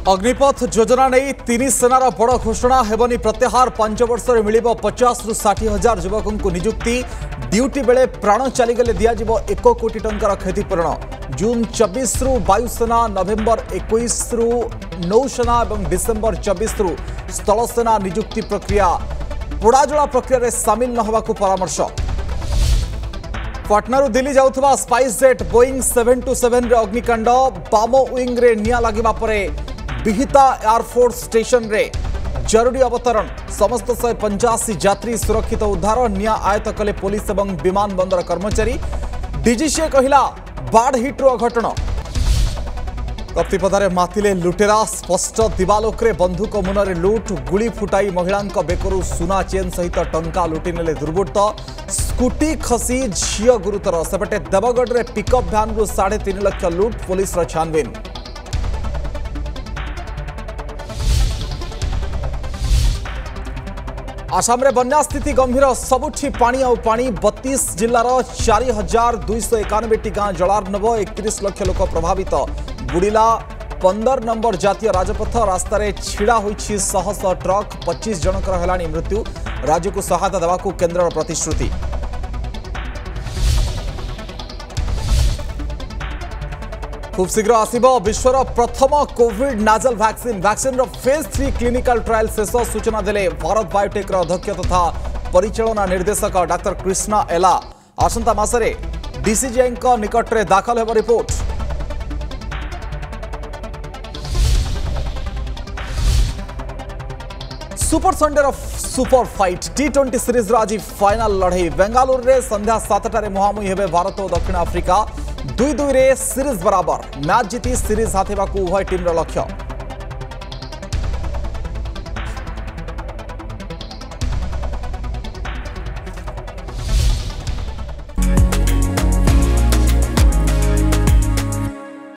अग्निपथ योजना नहीं तीन सेनार बड़ घोषणा हेबनी प्रत्याहार 5 वर्ष मिल 50 रु 60 हजार युवकों को नियुक्ति ड्यूटी बेले प्राण चलीगले दिज्व 1 कोटी टंकार क्षतिपूरण जून 24 रु वायुसेना नवेम्बर 21 रु नौसेना और डिसेम्बर 24 रु स्थलसेना नियुक्ति प्रक्रिया पोड़ाजला प्रक्रिया सामिल न होगा परामर्श। पटना दिल्ली जाऊथबा स्पाइस जेट बोइंग 727 रे अग्निकांड बाम विंग रे निया लागिबा परे विहिता एयरफोर्स स्टेशन रे जरूरी अवतरण समस्त 185 यात्री सुरक्षित उद्धार निया आयत कले पुलिस एवं विमान बंदर कर्मचारी डीजीसीए कहिला बाढ़ हिट्र अघटन कप्तिपदारे मातिले लुटेरा स्पष्ट दिवालोकरे बंधुक मुनरे लुट गुली फुटाई महिला बेकरू सुना चेन सहित टंका लुटि नेले दुर्बृत्त स्कूटी खसी झील गुरुतर सेपटे देवगढ़ रे पिकअप भ्यान रु 3.5 लाख लुट पुलिस छानबीन। आसाम रे बन्या स्थिति गंभीर सबुठी पानी आ पानी 32 जिल्लार 4291 गाँ जलार्णव 31 लाख लोक प्रभावित बुड़ीला 15 नंबर जातीय राजपथ रास्तार छिड़ा होइछि शह शह ट्रक 25 जनकर हेलानी मृत्यु राज्य को सहायता देवाकू केन्द्र प्रतिश्रुति। खूब शीघ्र आसिबो विश्वर प्रथम COVID nasal vaccine phase 3 clinical trial शेष सूचना देले भारत बायोटेक अध्यक्ष तथा परिचालना निर्देशक डाक्टर कृष्णा एला आसंता मासरे डीसीजीआई निकट में दाखल हेब report. Super Sunday super fight T20 series आज फाइनल लड़ई बेंगालुरु रे संध्या 7टारे मुहांमुही हेबे भारत और दक्षिण आफ्रिका 2-2 रे सीरीज बराबर मैच जीति सीरीज हाथेबाकू उभय टीम लक्ष्य।